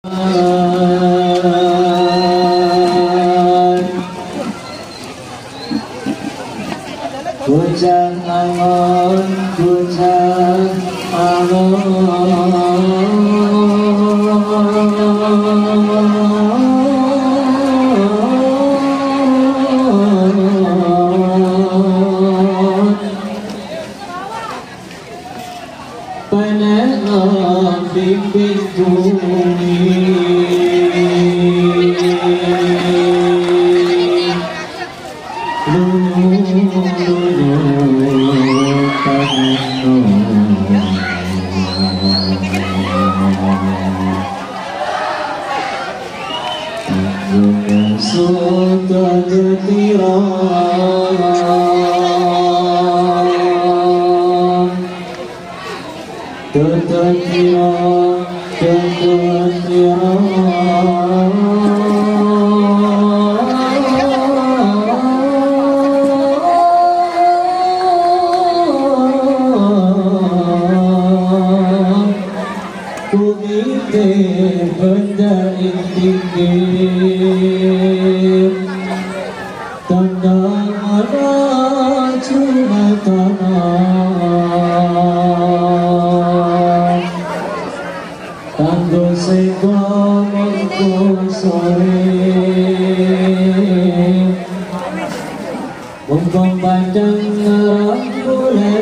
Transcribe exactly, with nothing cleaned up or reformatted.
Bujang angon, bujang angon, penelan bibit bumi. Sudah ketiran, ketiran, ketiran. Ku mikir benda tinggi, tanda ada cuma tanah, tangguh segala mengku sore, mengkong panjang ngarang boleh